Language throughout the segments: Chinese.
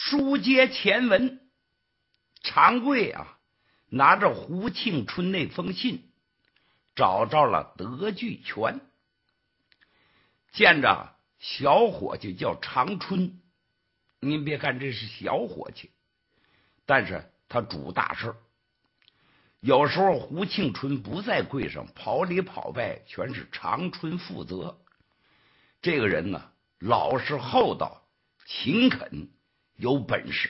书接前文，常贵啊，拿着胡庆春那封信，找着了德聚泉，见着小伙计叫长春。您别看这是小伙计，但是他主大事。有时候胡庆春不在柜上，跑里跑外全是长春负责。这个人呢，老实厚道，勤恳，有本事。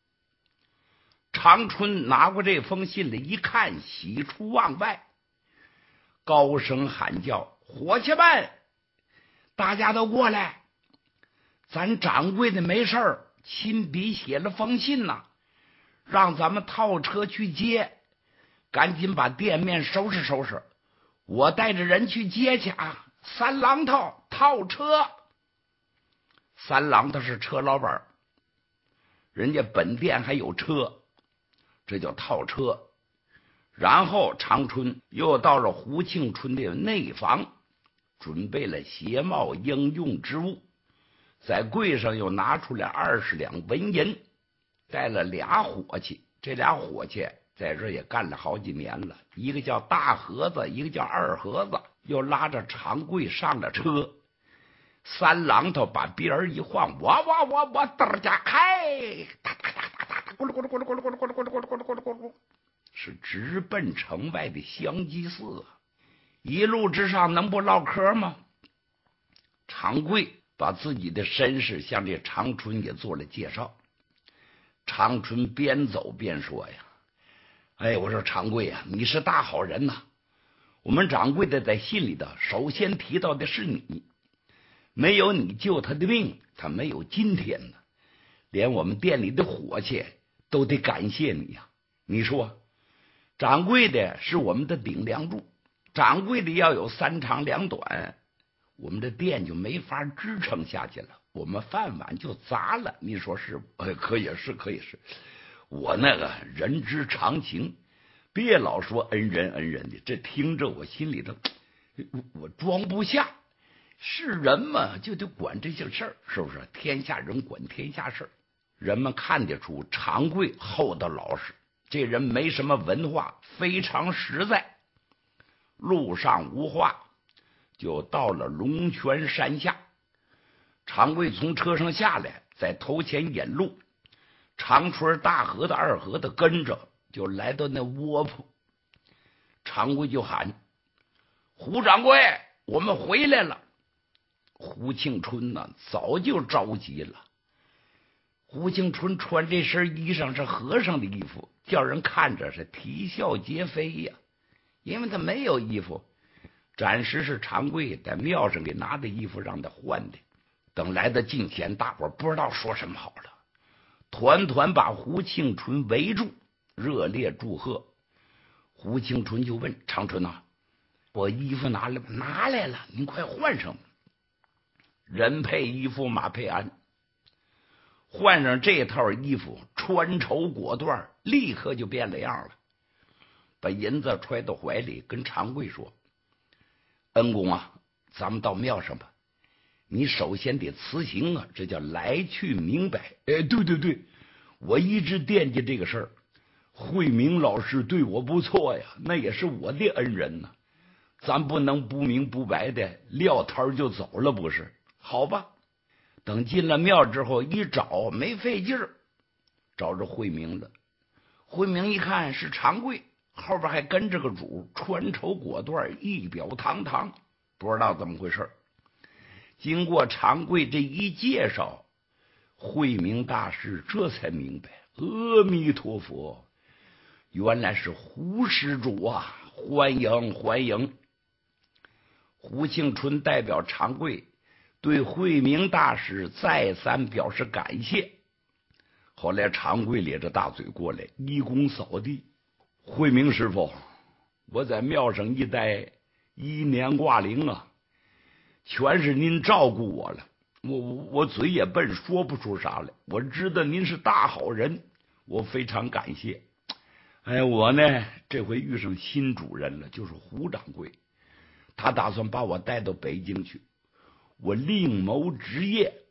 长春拿过这封信来一看，喜出望外，高声喊叫：“伙计们，大家都过来！咱掌柜的没事儿，亲笔写了封信呐，让咱们套车去接，赶紧把店面收拾收拾，我带着人去接去啊！三榔头套车。”三榔头是车老板，人家本店还有车，这叫套车。然后长春又到了胡庆春的内房，准备了鞋帽应用之物，在柜上又拿出来20两纹银，带了俩伙计。这俩伙计在这也干了好几年了，一个叫大盒子，一个叫二盒子，又拉着长贵上了车。三榔头把鞭儿一晃，我嘚家开，哒哒哒哒哒，咕噜咕噜咕噜咕噜咕噜咕噜咕噜咕噜咕噜咕噜咕噜，是直奔城外的香积寺啊！一路之上能不唠嗑吗？长贵把自己的身世向这长春也做了介绍。长春边走边说呀：“哎，我说长贵啊，你是大好人呐！我们掌柜的在信里头首先提到的是你。没有你救他的命，他没有今天呢。连我们店里的伙计都得感谢你呀！你说，掌柜的是我们的顶梁柱，掌柜的要有3长2短，我们的店就没法支撑下去了，我们饭碗就砸了。你说是不？可以是，可以是。我那个人之常情，别老说恩人恩人的，这听着我心里头我装不下。是人嘛，就得管这些事儿，是不是？天下人管天下事儿。人们看得出长贵厚道老实，这人没什么文化，非常实在。路上无话，就到了龙泉山下。长贵从车上下来，在头前引路，长春、大河的、二河的跟着，就来到那窝铺。长贵就喊：“胡掌柜，我们回来了。”胡庆春呢，早就着急了。胡庆春穿这身衣裳是和尚的衣服，叫人看着是啼笑皆非呀，因为他没有衣服。暂时是长贵在庙上给拿的衣服让他换的。等来到近前，大伙不知道说什么好了，团团把胡庆春围住，热烈祝贺。胡庆春就问长春啊：“我衣服拿来吗？”“拿来了，您快换上吧。”人配衣服马配鞍，换上这套衣服，穿绸裹缎，立刻就变了样了。把银子揣到怀里，跟长贵说：“恩公啊，咱们到庙上吧。你首先得辞行啊，这叫来去明白。”“哎，对，我一直惦记这个事儿。慧明老师对我不错呀，那也是我的恩人呢。咱不能不明不白的撂摊就走了，不是？好吧。”等进了庙之后，一找没费劲儿，找着慧明了。慧明一看是长贵，后边还跟着个主，穿绸裹缎，仪表堂堂，不知道怎么回事。经过长贵这一介绍，慧明大师这才明白，阿弥陀佛，原来是胡施主啊！欢迎欢迎。胡庆春代表长贵对慧明大师再三表示感谢。后来长贵咧着大嘴过来，一躬扫地：“慧明师傅，我在庙上一待1年挂零啊，全是您照顾我了。我嘴也笨，说不出啥来。我知道您是大好人，我非常感谢。哎，我呢这回遇上新主人了，就是胡掌柜，他打算把我带到北京去。我另谋职业，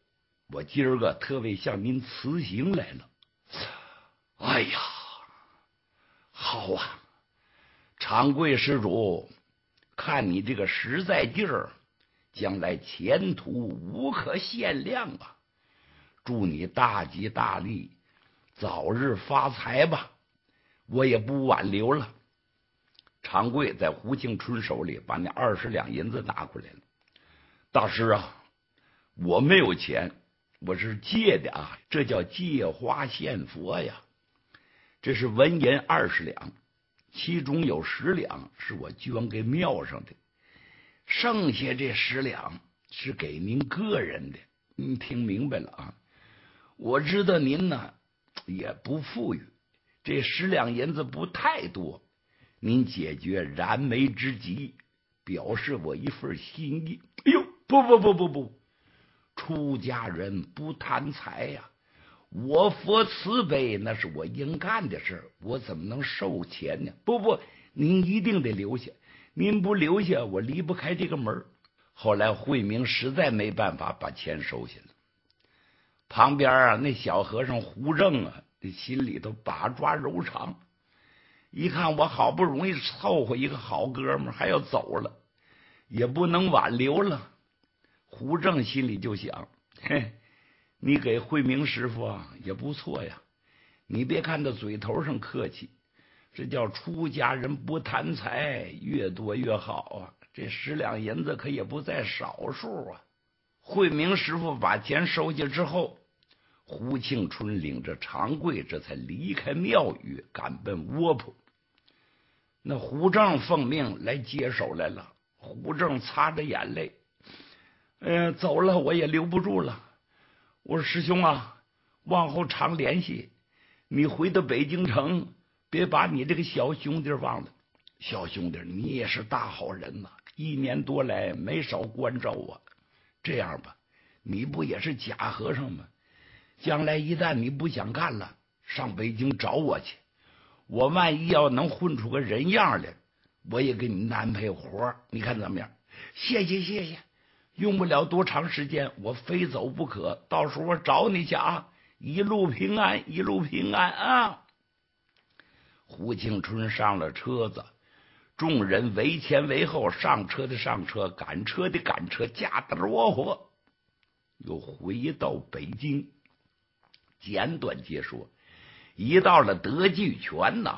我今儿个特为向您辞行来了。哎呀，好啊，长贵施主，看你这个实在劲儿，将来前途无可限量啊！祝你大吉大利，早日发财吧！我也不挽留了。长贵在胡庆春手里把那20两银子拿过来了。大师啊，我没有钱，我是借的啊，这叫借花献佛呀。这是文银20两，其中有10两是我捐给庙上的，剩下这10两是给您个人的。您听明白了啊？我知道您呢也不富裕，这10两银子不太多，您解决燃眉之急，表示我一份心意。哎呦，不，出家人不贪财呀，我佛慈悲，那是我应干的事，我怎么能收钱呢？不，您一定得留下，您不留下，我离不开这个门。后来慧明实在没办法把钱收下了。旁边啊，那小和尚胡正啊，心里头把抓揉肠，一看我好不容易凑合一个好哥们还要走了，也不能挽留了。胡正心里就想，嘿，你给慧明师傅啊也不错呀，你别看他嘴头上客气，这叫出家人不贪财，越多越好啊，这10两银子可也不在少数啊。慧明师傅把钱收下之后，胡庆春领着长贵这才离开庙宇，赶奔窝铺。那胡正奉命来接手来了，胡正擦着眼泪，走了我也留不住了。我说师兄啊，往后常联系，你回到北京城，别把你这个小兄弟忘了。小兄弟，你也是大好人呐，1年多来没少关照我。这样吧，你不也是假和尚吗？将来一旦你不想干了，上北京找我去，我万一要能混出个人样来，我也给你安排活，你看怎么样？谢谢，用不了多长时间，我非走不可，到时候我找你去啊！一路平安啊！胡庆春上了车子，众人围前围后，上车的上车，赶车的赶车，驾得窝火，又回到北京。简短截说，一到了德聚泉呐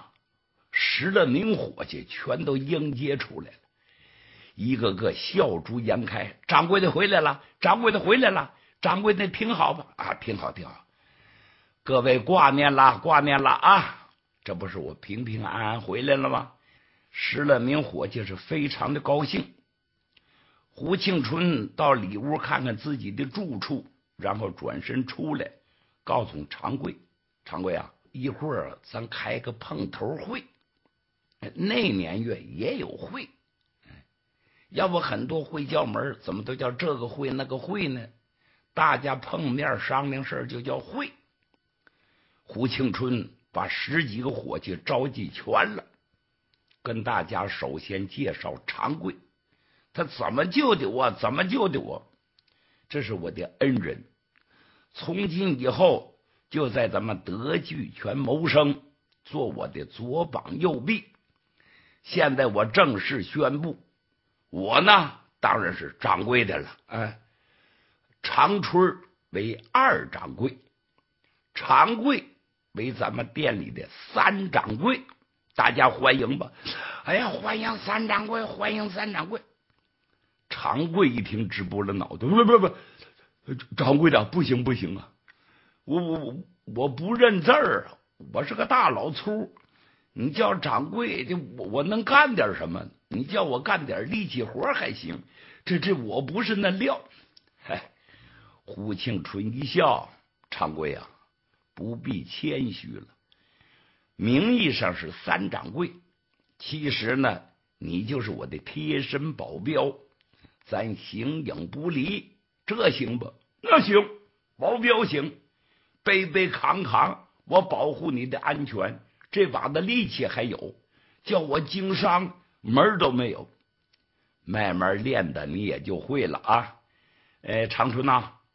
，10来名伙计全都迎接出来了，一个个笑逐颜开。掌柜的回来了，掌柜的挺好吧？啊，挺好。各位挂念了啊！这不是我平平安安回来了吗？10来名伙计是非常的高兴。胡庆春到里屋看看自己的住处，然后转身出来，告诉长贵啊，一会儿咱开个碰头会，那年月也有会，要不很多会叫门，怎么都叫这个会那个会呢？大家碰面商量事就叫会。胡庆春把10几个伙计召集全了，跟大家首先介绍长贵，他怎么救的我，这是我的恩人，从今以后就在咱们德聚泉谋生，做我的左膀右臂。现在我正式宣布，我呢当然是掌柜的了，长春为2掌柜，长贵为咱们店里的3掌柜，大家欢迎吧！哎呀，欢迎3掌柜，长贵一听直拨了脑袋，不，掌柜的不行啊！我不认字儿啊，我是个大老粗，你叫掌柜的，我能干点什么？你叫我干点力气活还行，这我不是那料。胡庆春一笑，长贵啊，不必谦虚了，名义上是3掌柜，其实呢，你就是我的贴身保镖，咱形影不离，这行不？那行，保镖行，背扛，我保护你的安全，这把的力气还有，叫我经商门都没有，慢慢练的你也就会了啊。长春呐，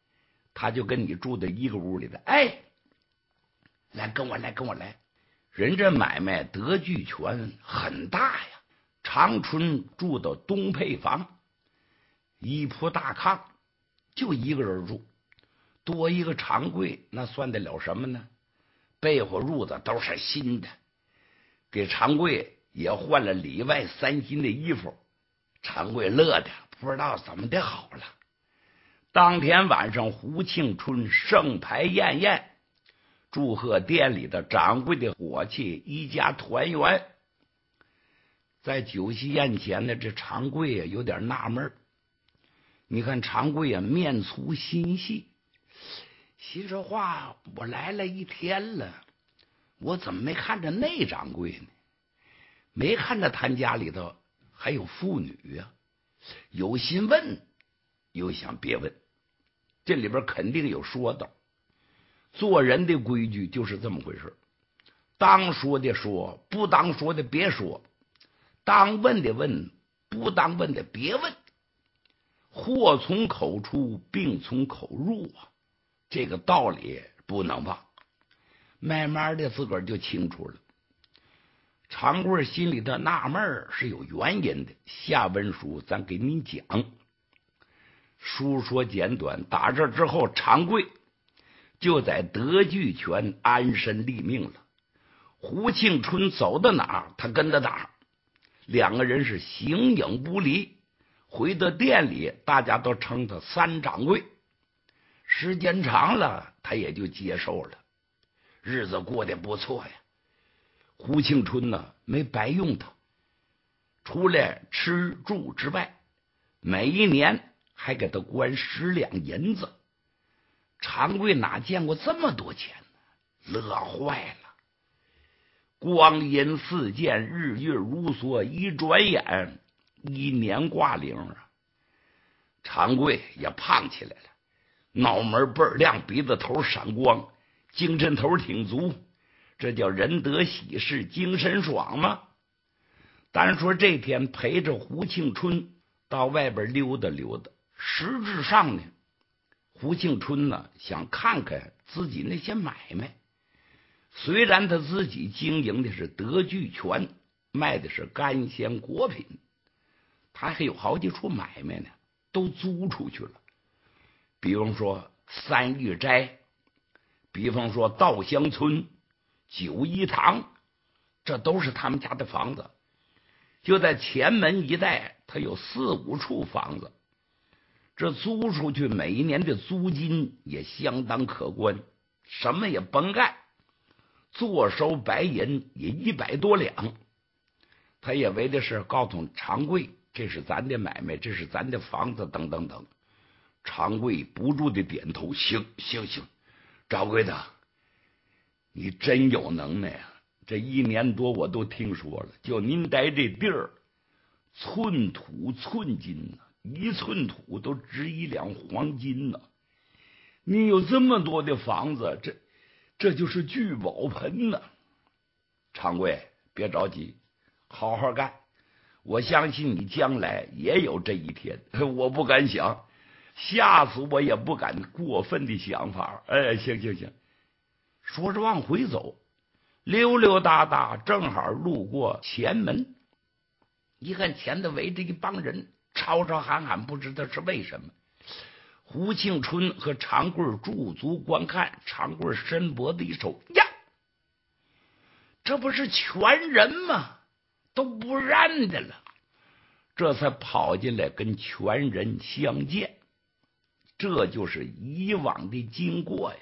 他就跟你住在一个屋里的。哎，来跟我来，跟我来。人这买卖德聚泉很大呀，长春住到东配房，一铺大炕，就一个人住，多一个长柜，那算得了什么呢？被窝褥子都是新的，给长柜也换了里外3新的衣服。长柜乐的不知道怎么的好了。当天晚上，胡庆春盛牌宴宴，祝贺店里的掌柜的伙计一家团圆。在酒席宴前呢，这长柜呀有点纳闷。你看长柜呀面粗心细，心说话，我来了一天了，我怎么没看着那掌柜呢？没看着他家里头还有妇女呀？有心问，又想别问，这里边肯定有说道。做人的规矩就是这么回事，当说的说，不当说的别说，当问的问，不当问的别问。祸从口出，病从口入啊，这个道理不能忘。慢慢的自个儿就清楚了。长贵心里的纳闷是有原因的，下文书咱给你讲。书说简短，打这之后，长贵就在德聚泉安身立命了。胡庆春走到哪儿，他跟到哪儿，两个人是形影不离。回到店里，大家都称他三掌柜。时间长了，他也就接受了，日子过得不错呀。胡庆春呢，没白用他，除了吃住之外，每一年还给他关10两银子。长贵哪见过这么多钱呢？乐坏了。光阴似箭，日月如梭，一转眼1年挂零啊。长贵也胖起来了，脑门倍儿亮，鼻子头闪光，精神头挺足，这叫人得喜事精神爽吗？单说这天陪着胡庆春到外边溜达溜达，实质上呢，胡庆春呢想看看自己那些买卖。虽然他自己经营的是德聚泉，卖的是干鲜果品，他还有好几处买卖呢，都租出去了。比方说三玉斋，比方说稻香村、九一堂，这都是他们家的房子。就在前门一带，他有4、5处房子，这租出去每一年的租金也相当可观，什么也甭干，坐收白银也100多两。他也为的是告诉长贵，这是咱的买卖，这是咱的房子，等等等。长贵不住的点头，行行行，掌柜的，你真有能耐啊！这1年多我都听说了，就您待这地儿，寸土寸金，1寸土都值1两黄金呢。你有这么多的房子，这就是聚宝盆呢。长贵，别着急，好好干，我相信你将来也有这一天。我不敢想，下次我也不敢过分的想法。哎，行行行，说着往回走，溜溜达达，正好路过前门，一看前头围着一帮人，吵吵喊喊，不知道是为什么。胡庆春和长贵驻足观看，长贵伸脖子一瞅，呀，这不是全人吗？都不认得了，这才跑进来跟全人相见。这就是以往的经过呀。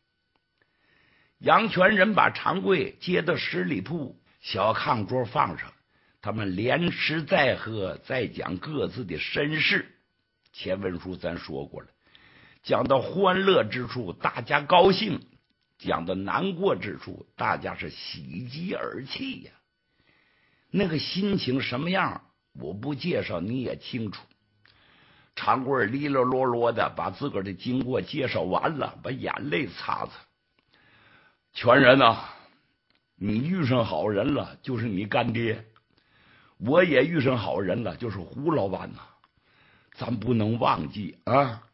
杨全人把长贵接到十里铺，小炕桌放上，他们连吃再喝，再讲各自的身世。前文书咱说过了，讲到欢乐之处，大家高兴；讲到难过之处，大家是喜极而泣呀。那个心情什么样，我不介绍你也清楚。长贵哩哩啰啰的把自个儿的经过介绍完了，把眼泪擦擦。全人呐，你遇上好人了，就是你干爹；我也遇上好人了，就是胡老板呐。咱不能忘记啊，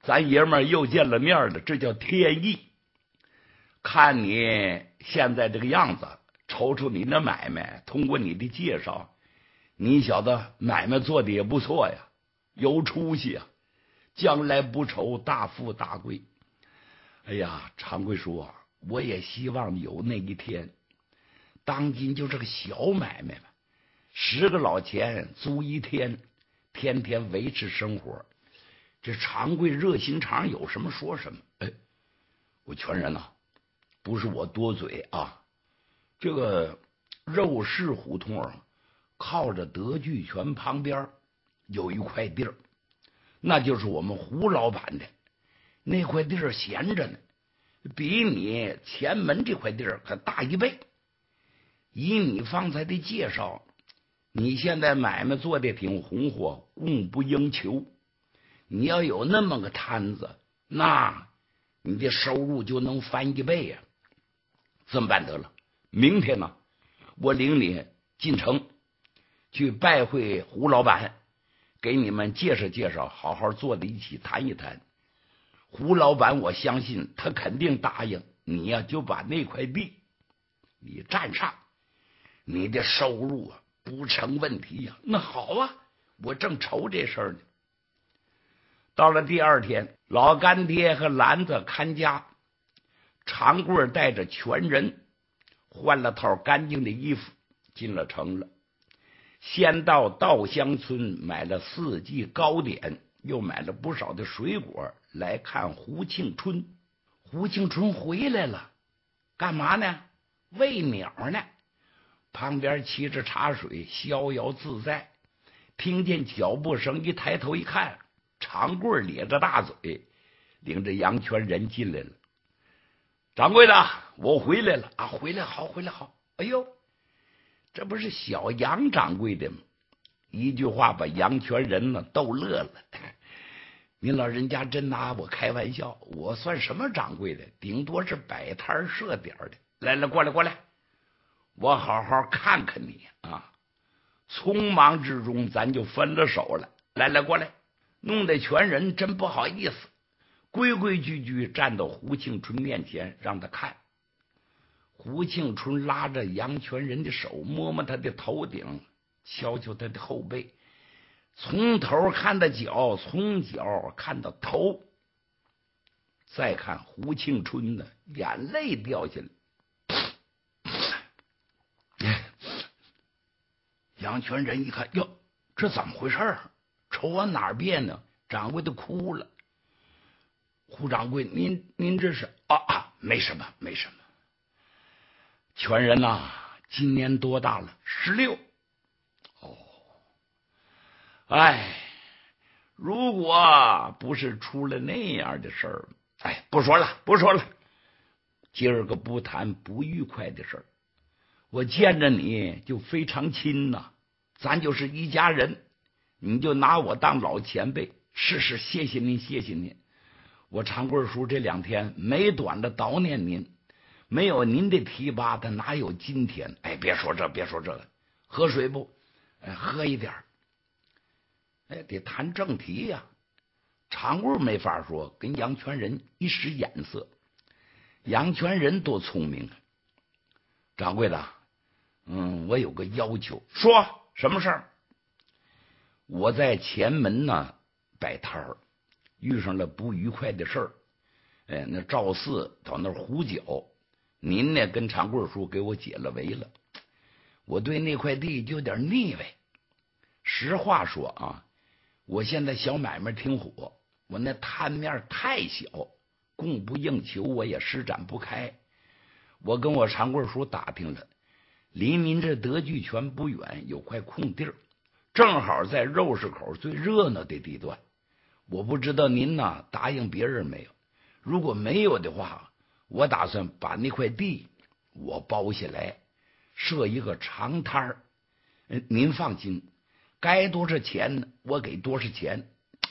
咱爷们儿又见了面了，这叫天意。看你现在这个样子，瞅瞅你那买卖，通过你的介绍，你小子买卖做的也不错呀，有出息啊，将来不愁大富大贵。哎呀，常贵叔啊，我也希望有那一天。当今就这个小买卖嘛，10个老钱租一天，天天维持生活。这常贵热心肠，有什么说什么。哎，我劝人呐，不是我多嘴啊，这个肉市胡同靠着德聚泉旁边有一块地儿，那就是我们胡老板的。那块地儿闲着呢，比你前门这块地儿可大1倍。以你方才的介绍，你现在买卖做的挺红火，供不应求。你要有那么个摊子，那你的收入就能翻1倍呀。这么办得了，明天呢，我领你进城去拜会胡老板，给你们介绍介绍，好好坐在一起谈一谈。胡老板我相信他肯定答应你呀，就把那块地你占上，你的收入啊不成问题呀。那好啊，我正愁这事儿呢。到了第2天，老干爹和篮子看家，长贵带着全人换了套干净的衣服进了城了。先到稻香村买了4季糕点，又买了不少的水果来看胡庆春。胡庆春回来了，干嘛呢？喂鸟呢。旁边沏着茶水，逍遥自在。听见脚步声，一抬头一看，长贵咧着大嘴，领着杨全仁进来了。掌柜的，我回来了啊！回来好，回来好。哎呦，这不是小杨掌柜的吗？一句话把杨全仁呢逗乐了。您老人家真拿我开玩笑，我算什么掌柜的？顶多是摆摊设点的。来来，过来过来，我好好看看你啊！匆忙之中，咱就分了手了。来来，过来，弄得全人真不好意思，规规矩矩站到胡庆春面前，让他看。胡庆春拉着杨全仁的手，摸摸他的头顶，瞧瞧他的后背，从头看到脚，从脚看到头，再看胡庆春呢，眼泪掉下来。杨全仁一看，哟，这怎么回事啊？瞅我哪儿变呢？掌柜的哭了。胡掌柜，您这是没什么没什么。全仁呐，今年多大了？16。哦，哎，如果不是出了那样的事儿，哎，不说了不说了，今儿个不谈不愉快的事儿。我见着你就非常亲呐，咱就是一家人，你就拿我当老前辈。是，谢谢您谢谢您。我长贵叔这2天没短的悼念您，没有您的提拔，他哪有今天？哎，别说这个，喝水不？哎，喝一点。哎，得谈正题呀。长贵没法说，跟杨全仁一使眼色。杨全仁多聪明啊！掌柜的，我有个要求。说什么事儿？我在前门呢摆摊儿，遇上了不愉快的事儿。哎，那赵四到那儿胡搅，您呢跟长贵叔给我解了围了。我对那块地就有点腻歪。实话说啊，我现在小买卖挺火，我那摊面太小，供不应求，我也施展不开。我跟我长贵叔打听了，离您这德聚泉不远有块空地儿，正好在肉市口最热闹的地段。我不知道您呢答应别人没有？如果没有的话，我打算把那块地我包下来，设一个长摊儿。您放心，该多少钱呢，我给多少钱。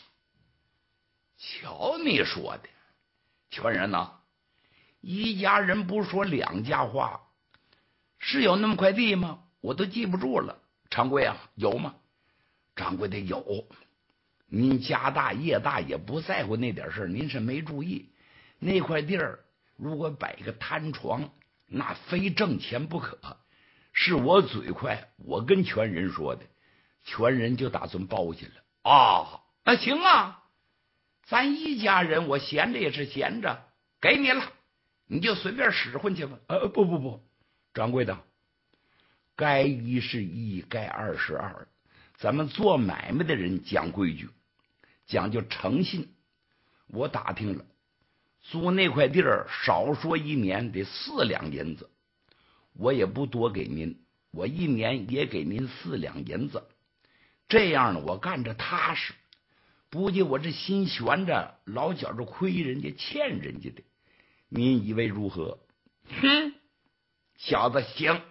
瞧你说的，全人呐，一家人不说两家话，是有那么块地吗？我都记不住了。掌柜啊，有吗？掌柜的有。 您家大业大也不在乎那点事，您是没注意。那块地儿如果摆个摊床，那非挣钱不可。是我嘴快，我跟全人说的，全人就打算包下了。啊，那行啊，咱一家人，我闲着也是闲着，给你了，你就随便使唤去吧。不，掌柜的，该一是一，该二是二。咱们做买卖的人讲规矩，讲究诚信。我打听了，租那块地儿少说一年得4两银子，我也不多给您，我一年也给您4两银子。这样呢，我干着踏实，不计我这心悬着，老觉着亏人家欠人家的。您以为如何？哼，小子，行，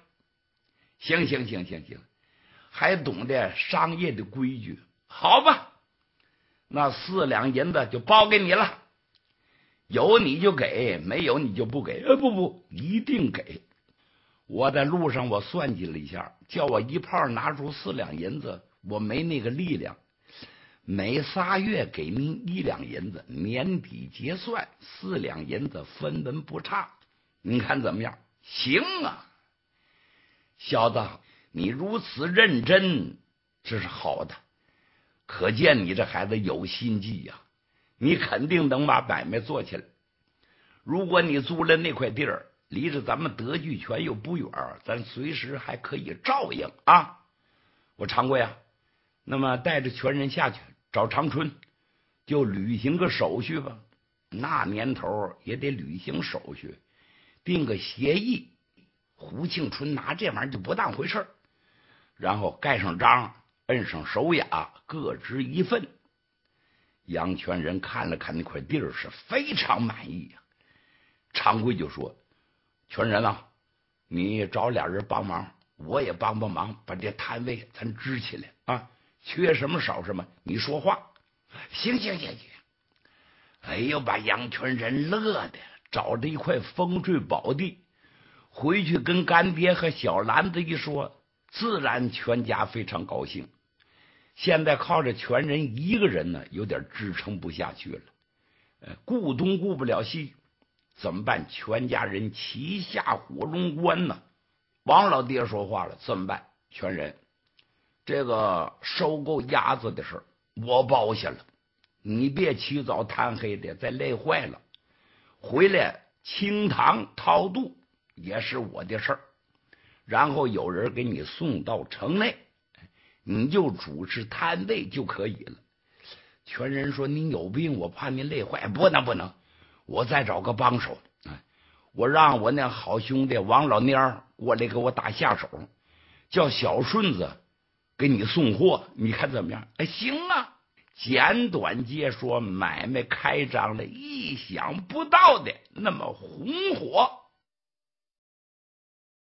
还懂得商业的规矩。好吧，那4两银子就包给你了，有你就给，没有你就不给。不，一定给。我在路上我算计了一下，叫我一炮拿出4两银子，我没那个力量。每3月给您1两银子，年底结算4两银子，分文不差。你看怎么样？行啊，小子，你如此认真，这是好的，可见你这孩子有心计呀。你肯定能把买卖做起来。如果你租了那块地儿，离着咱们德聚泉又不远，咱随时还可以照应啊。我常贵啊，那么带着全人下去找长春，就履行个手续吧。那年头也得履行手续，定个协议。胡庆春拿这玩意儿就不当回事，然后盖上章，摁上手雅，各执一份。杨全仁看了看那块地儿，是非常满意呀。常贵就说：“全仁啊，你找俩人帮忙，我也帮忙，把这摊位咱支起来啊！缺什么少什么，你说话。”行。哎呦，把杨全仁乐的，找着一块风水宝地，回去跟干爹和小兰子一说，自然全家非常高兴。现在靠着全人一个人呢，有点支撑不下去了。顾东顾不了西，怎么办？全家人齐下火龙关呢。王老爹说话了，怎么办？全人，这个收购鸭子的事我包下了，你别起早贪黑的再累坏了。回来清堂掏肚也是我的事儿，然后有人给你送到城内，你就主持摊位就可以了。全人说：“您有病，我怕您累坏。”不能，我再找个帮手。我让我那好兄弟王老蔫过来给我打下手，叫小顺子给你送货，你看怎么样？行啊。简短截说，买卖开张了，意想不到的那么红火。